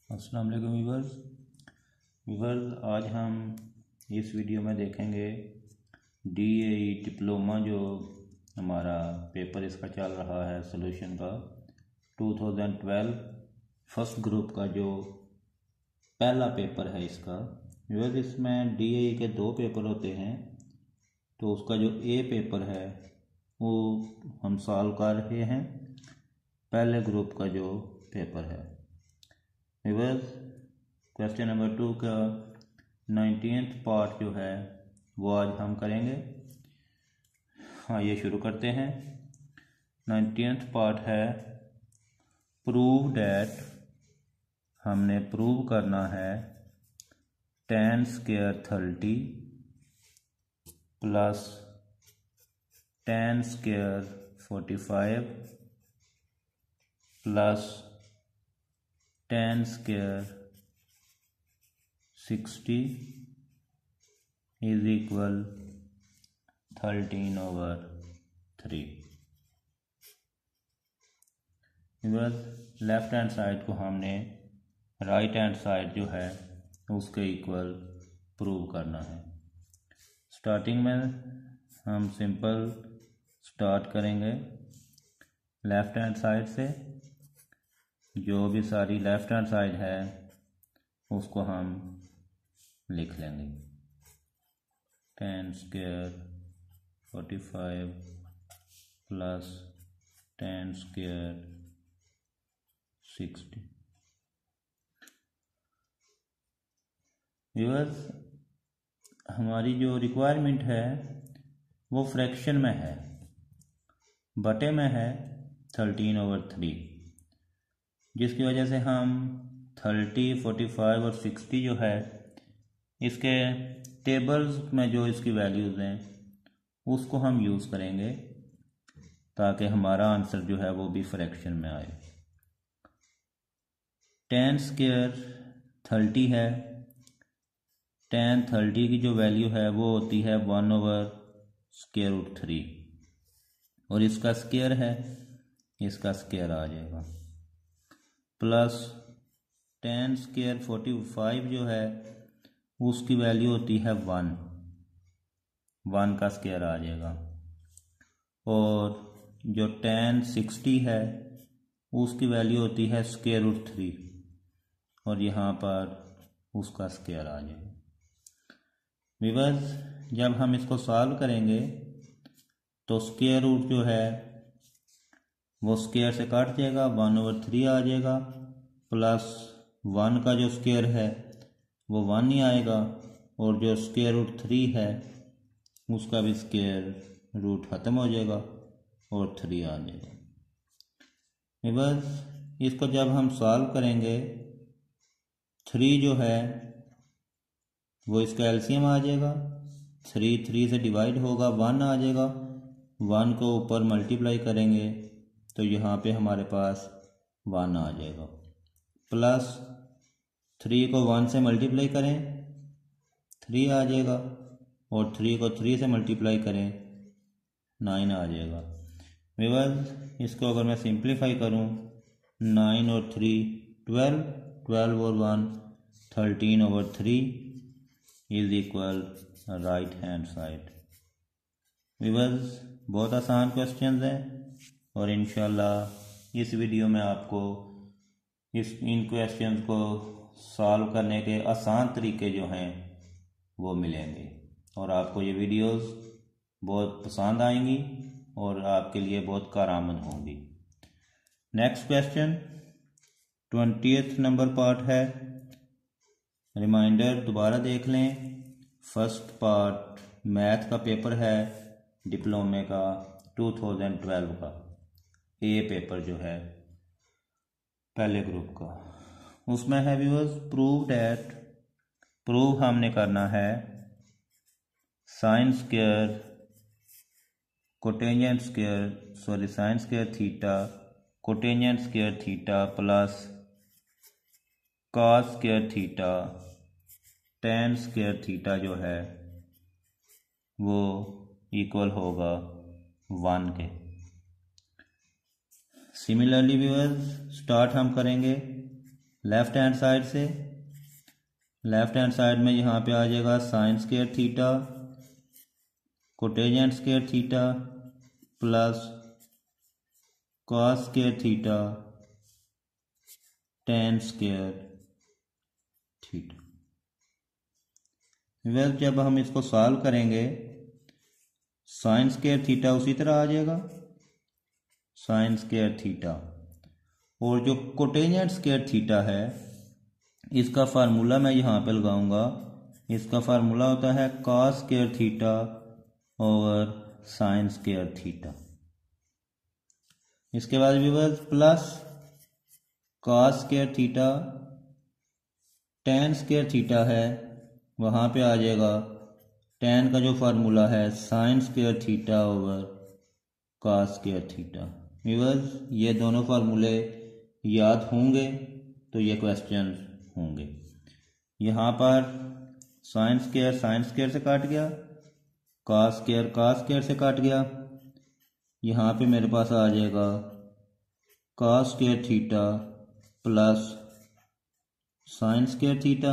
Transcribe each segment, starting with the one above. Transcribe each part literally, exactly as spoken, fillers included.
अस्सलाम वालेकुम viewers viewers आज हम इस वीडियो में देखेंगे डी ए ई डिप्लोमा जो हमारा पेपर इसका चल रहा है सॉल्यूशन का दो हज़ार बारह फर्स्ट ग्रुप का जो पहला पेपर है इसका। व्यूअर्स इसमें डी ए ई के दो पेपर होते हैं, तो उसका जो ए पेपर है वो हम सॉल्व कर रहे हैं पहले ग्रुप का जो पेपर है। व्यूअर्स क्वेश्चन नंबर टू का नाइनटीन्थ पार्ट जो है वो आज हम करेंगे। हाँ, ये शुरू करते हैं। नाइनटीन्थ पार्ट है प्रूव डैट, हमने प्रूव करना है tan square thirty plus tan square forty five plus tan square sixty is equal thirteen over three. Left hand side को हमने राइट हैंड साइड जो है उसके इक्वल प्रूव करना है। स्टार्टिंग में हम सिंपल स्टार्ट करेंगे लेफ्ट हैंड साइड से। जो भी सारी लेफ्ट हैंड साइड है उसको हम लिख लेंगे। Tan square forty five plus tan square sixty. Viewers हमारी जो रिक्वायरमेंट है वो फ्रैक्शन में है, बटे में है थर्टीन ओवर थ्री, जिसकी वजह से हम थर्टी फोर्टी फाइव और सिक्सटी जो है इसके टेबल्स में जो इसकी वैल्यूज़ हैं उसको हम यूज़ करेंगे ताकि हमारा आंसर जो है वो भी फ्रैक्शन में आए। टेन स्क्वायर थर्टी है, टेन थर्टी की जो वैल्यू है वो होती है one over square root three, और इसका स्क्वायर है, इसका स्क्वायर आ जाएगा, plus tan square forty five जो है उसकी वैल्यू होती है वन, वन का स्क्वायर आ जाएगा, और जो टेन सिक्सटी है उसकी वैल्यू होती है स्क्वायर रूट थ्री, और यहाँ पर उसका स्क्वायर आ जाएगा। व्यूअर्स जब हम इसको सॉल्व करेंगे तो स्क्वायर रूट जो है वो स्क्वायर से काट जाएगा, वन ओवर थ्री आ जाएगा, प्लस वन का जो स्क्वायर है वो वन ही आएगा, और जो स्क्वायर रूट थ्री है उसका भी स्क्वायर रूट ख़त्म हो जाएगा और थ्री आ जाएगा। बस इसको जब हम सॉल्व करेंगे थ्री जो है वो इसका एलसीएम आ जाएगा, थ्री थ्री से डिवाइड होगा, वन आ जाएगा, वन को ऊपर मल्टीप्लाई करेंगे तो यहाँ पे हमारे पास वन आ जाएगा, प्लस थ्री को वन से मल्टीप्लाई करें थ्री आ जाएगा, और थ्री को थ्री से मल्टीप्लाई करें नाइन आ जाएगा। व्यूअर्स इसको अगर मैं सिंप्लीफाई करूं नाइन और थ्री ट्वेल्व, ट्वेल्व और one thirteen over three is equal right hand side. Viewers बहुत आसान क्वेश्चंस हैं, और इंशाल्लाह इस वीडियो में आपको इस इन क्वेश्चंस को सॉल्व करने के आसान तरीके जो हैं वो मिलेंगे, और आपको ये वीडियोस बहुत पसंद आएंगी और आपके लिए बहुत कारआमद होंगी। Next question twentieth number part है। रिमाइंडर दोबारा देख लें, फर्स्ट पार्ट मैथ का पेपर है डिप्लोमे का दो हज़ार बारह का ए पेपर जो है पहले ग्रुप का, उसमें है व्यूअर्स प्रूव डैट, प्रूव हमने करना है sine square cotangent square sorry sine square theta cotangent square theta plus cos square theta tan square theta जो है वो इक्वल होगा वन के। सिमिलरली व्यूअर्स स्टार्ट हम करेंगे लेफ्ट हैंड साइड से, लेफ्ट हैंड साइड में यहाँ पे आ जाएगा sine square theta cotangent square theta plus cos square theta tan square theta. Well जब हम इसको सॉल्व करेंगे साइन स्क्वायर थीटा उसी तरह आ जाएगा साइन स्क्वायर थीटा, और जो कोटेजेंट स्क्वायर थीटा है इसका फार्मूला मैं यहाँ पे लगाऊंगा। इसका फार्मूला होता है cos square theta over sine square theta. इसके बाद viewers plus cos square theta tan square theta है, वहाँ पे आ जाएगा टेन का जो फार्मूला है sine square theta over cos square theta. Viewers ये दोनों फार्मूले याद होंगे तो ये क्वेश्चन होंगे। यहाँ पर साइन स्क्वायर साइन स्क्वायर से काट गया, कॉस स्क्वायर कॉस स्क्वायर से काट गया। यहाँ पे मेरे पास आ जाएगा cos square theta plus sine square theta,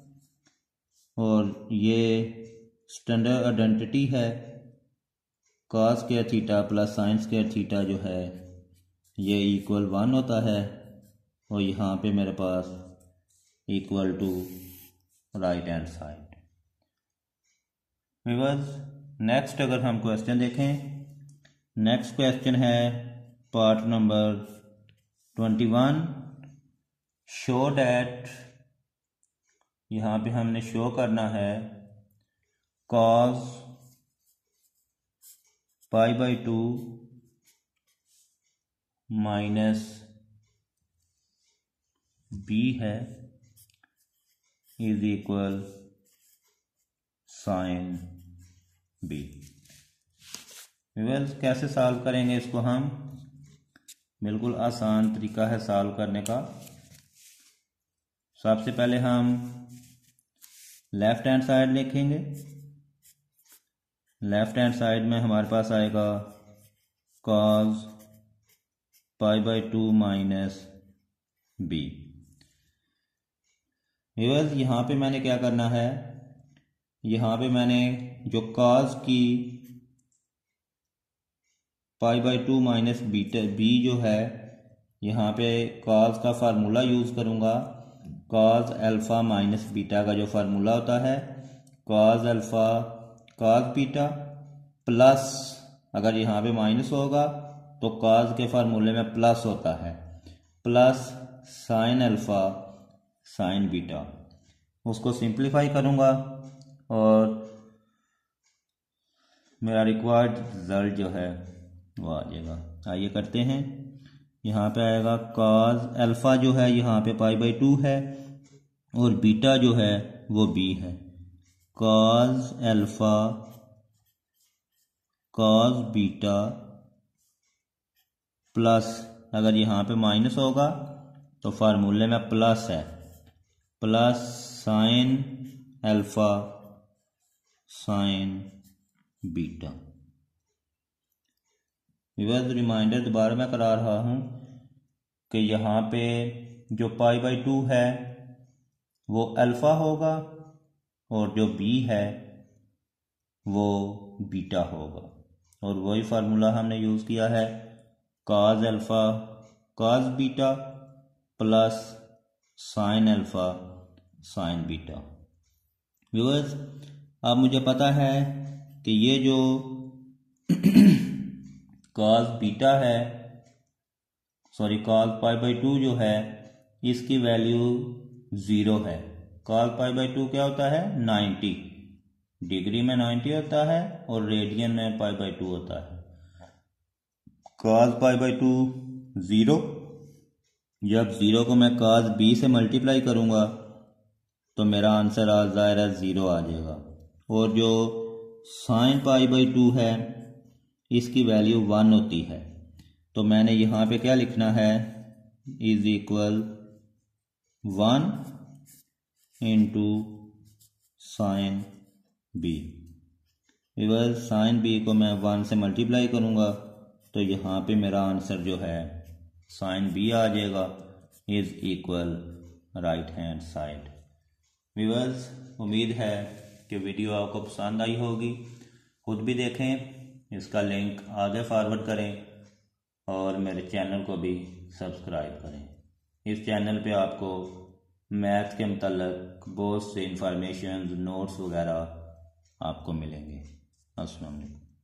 और ये स्टैंडर्ड आइडेंटिटी है cos square theta plus sine square theta जो है ये इक्वल वन होता है, और यहाँ पे मेरे पास equal to right hand side. Viewers next अगर हम क्वेश्चन देखें, नेक्स्ट क्वेश्चन है part number twenty one. Show that, यहाँ पे हमने शो करना है cos pi by two minus B है is equal sine B. Viewers कैसे सॉल्व करेंगे इसको हम, बिल्कुल आसान तरीका है सॉल्व करने का। सबसे पहले हम लेफ्ट हैंड साइड लिखेंगे। लेफ्ट हैंड साइड में हमारे पास आएगा cos pi by two minus B. Viewers यहाँ पे मैंने क्या करना है, यहाँ पे मैंने जो कॉस की pi by two minus beta B जो है, यहाँ पे कॉस का फार्मूला यूज़ करूँगा। कॉस अल्फ़ा माइनस बीटा का जो फार्मूला होता है cos alpha cos beta plus, अगर यहाँ पे माइनस होगा तो कॉस के फार्मूले में प्लस होता है, plus sine alpha sine beta. उसको सिंप्लीफाई करूँगा और मेरा रिक्वायर्ड रिजल्ट जो है वो आ जाएगा। आइए करते हैं। यहाँ पे आएगा कॉस अल्फ़ा जो है यहाँ पे पाई बाई टू है, और बीटा जो है वो बी है। Cos alpha cos beta plus, अगर यहाँ पे माइनस होगा तो फार्मूले में प्लस है, plus sine alpha sine beta. Viewers reminder दोबारा मैं करा रहा हूँ कि यहाँ पे जो पाई बाई टू है वो अल्फ़ा होगा और जो बी है वो बीटा होगा, और वही फार्मूला हमने यूज़ किया है cos alpha cos beta plus sine alpha sine beta. Viewers अब मुझे पता है कि ये जो कॉस बीटा है sorry cos pi by two जो है इसकी वैल्यू ज़ीरो है। कॉस पाई बाई टू क्या होता है नाइन्टी, डिग्री में नाइन्टी होता है और रेडियन में पाई बाई टू होता है। Cos pi by two zero, जब ज़ीरो को मैं कॉस बी से मल्टीप्लाई करूँगा तो मेरा आंसर आ ज़ाहिर है ज़ीरो आ जाएगा, और जो साइन पाई बाई टू है इसकी वैल्यू वन होती है। तो मैंने यहाँ पे क्या लिखना है is equal one into sine B. इधर साइन बी को मैं वन से मल्टीप्लाई करूँगा तो यहाँ पे मेरा आंसर जो है साइन बी आ जाएगा is equal right hand side. Viewers, उम्मीद है कि वीडियो आपको पसंद आई होगी। खुद भी देखें, इसका लिंक आगे फॉरवर्ड करें और मेरे चैनल को भी सब्सक्राइब करें। इस चैनल पे आपको मैथ के मतलब बहुत से इंफॉर्मेशन, नोट्स वगैरह आपको मिलेंगे। अस्सलाम वालेकुम।